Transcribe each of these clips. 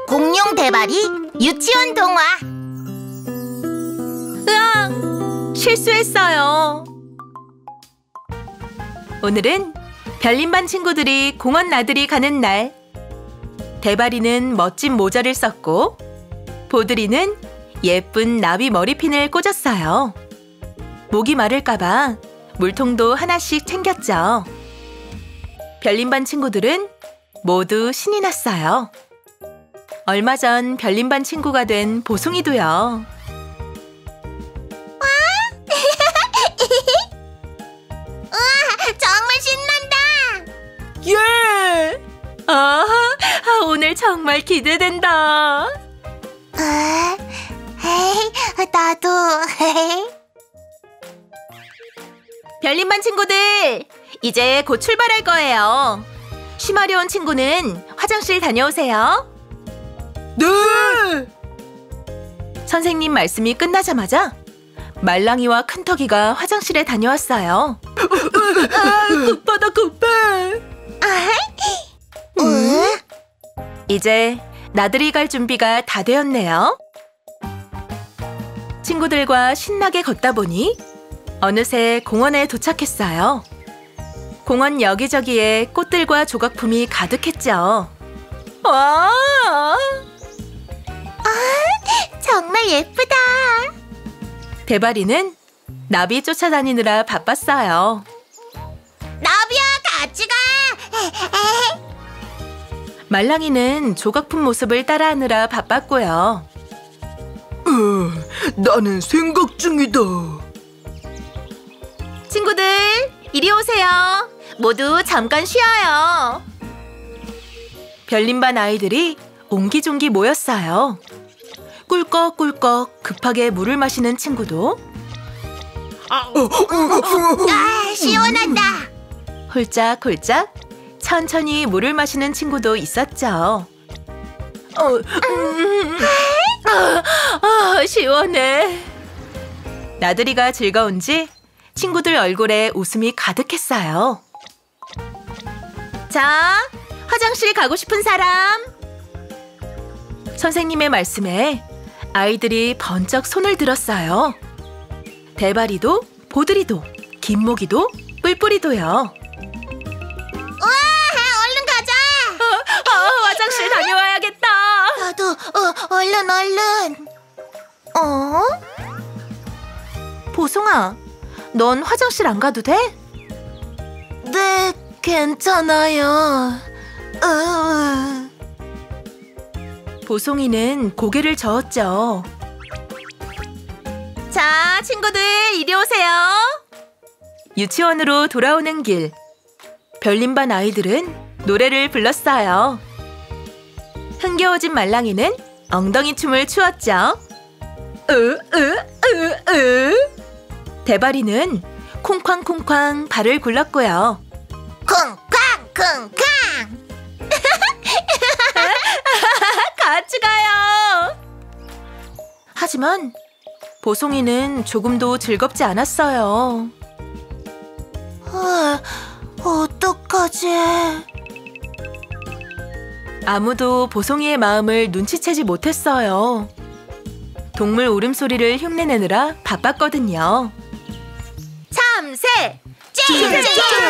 공룡 대바리 유치원 동화. 으악! 실수했어요. 오늘은 별님반 친구들이 공원 나들이 가는 날. 대바리는 멋진 모자를 썼고 보드리는 예쁜 나비 머리핀을 꽂았어요. 목이 마를까봐 물통도 하나씩 챙겼죠. 별님반 친구들은 모두 신이 났어요. 얼마 전 별님반 친구가 된 보송이도요. 우와, 정말 신난다. 예! 오늘 정말 기대된다. 나도. 별님반 친구들, 이제 곧 출발할 거예요. 쉬마려 온 친구는 화장실 다녀오세요. 네! 선생님 말씀이 끝나자마자 말랑이와 큰턱이가 화장실에 다녀왔어요. 급하다 급해. 이제 나들이 갈 준비가 다 되었네요. 친구들과 신나게 걷다 보니 어느새 공원에 도착했어요. 공원 여기저기에 꽃들과 조각품이 가득했죠. 와! 정말 예쁘다. 대바리는 나비 쫓아다니느라 바빴어요. 나비야, 같이 가. 말랑이는 조각품 모습을 따라하느라 바빴고요. 나는 생각 중이다. 친구들, 이리 오세요. 모두 잠깐 쉬어요. 별님반 아이들이 옹기종기 모였어요. 꿀꺽꿀꺽 급하게 물을 마시는 친구도, 시원하다. 홀짝홀짝 천천히 물을 마시는 친구도 있었죠. 시원해. 나들이가 즐거운지 친구들 얼굴에 웃음이 가득했어요. 자, 화장실 가고 싶은 사람? 선생님의 말씀에 아이들이 번쩍 손을 들었어요. 대바리도, 보드리도, 김모기도, 뿔뿔이도요. 우와, 얼른 가자. 화장실 다녀와야겠다. 나도 얼른. 보송아, 넌 화장실 안 가도 돼? 네, 괜찮아요. 보송이는 고개를 저었죠. 자, 친구들 이리 오세요. 유치원으로 돌아오는 길, 별님반 아이들은 노래를 불렀어요. 흥겨워진 말랑이는 엉덩이 춤을 추었죠. 대바리는 콩쾅콩쾅 발을 굴렀고요. 쿵쾅쿵쾅. 같이 가요. 하지만 보송이는 조금도 즐겁지 않았어요. 어떡하지? 아무도 보송이의 마음을 눈치채지 못했어요. 동물 울음소리를 흉내내느라 바빴거든요. 참새! 찡찡!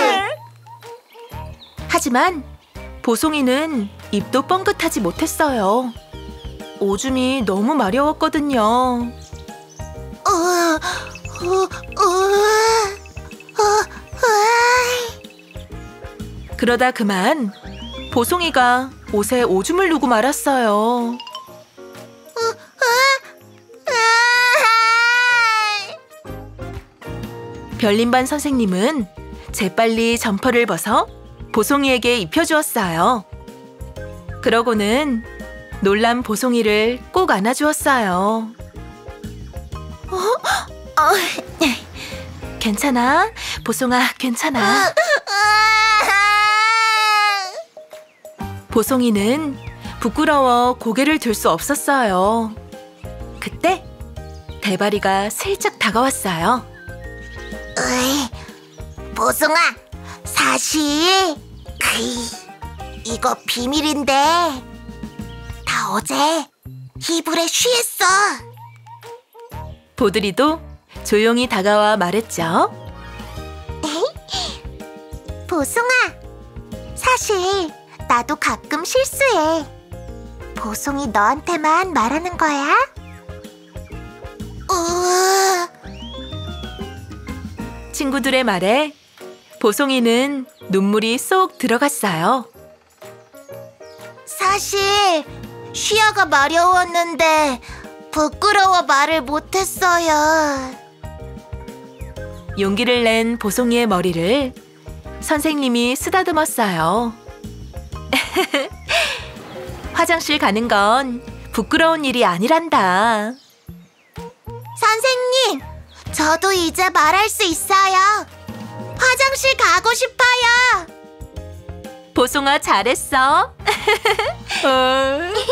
하지만 보송이는 입도 뻥긋하지 못했어요. 오줌이 너무 마려웠거든요. 그러다 그만 보송이가 옷에 오줌을 누고 말았어요. 별님반 선생님은 재빨리 점퍼를 벗어 보송이에게 입혀주었어요. 그러고는 놀란 보송이를 꼭 안아주었어요. 괜찮아, 보송아, 괜찮아. 보송이는 부끄러워 고개를 들 수 없었어요. 그때 대바리가 슬쩍 다가왔어요. 보송아, 사실 이거 비밀인데 다 어제 이불에 쉬했어. 보드리도 조용히 다가와 말했죠. 보송아, 사실 나도 가끔 실수해. 보송이 너한테만 말하는 거야? 친구들의 말에 보송이는 눈물이 쏙 들어갔어요. 사실 쉬어가 마려웠는데 부끄러워 말을 못했어요. 용기를 낸 보송이의 머리를 선생님이 쓰다듬었어요. 화장실 가는 건 부끄러운 일이 아니란다. 선생님, 저도 이제 말할 수 있어요. 화장실 가고 싶어요. 보송아 잘했어.